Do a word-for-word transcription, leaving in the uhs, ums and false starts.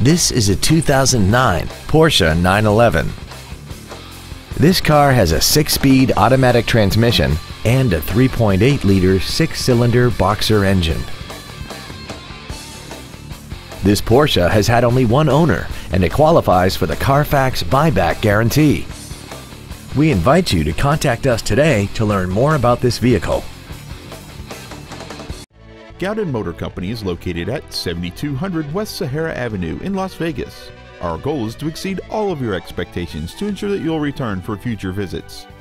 This is a two thousand nine Porsche nine eleven. This car has a six-speed automatic transmission and a three point eight liter six-cylinder boxer engine. This Porsche has had only one owner and it qualifies for the Carfax buyback guarantee. We invite you to contact us today to learn more about this vehicle. Gaudin Motor Company is located at seventy-two hundred West Sahara Avenue in Las Vegas. Our goal is to exceed all of your expectations to ensure that you'll return for future visits.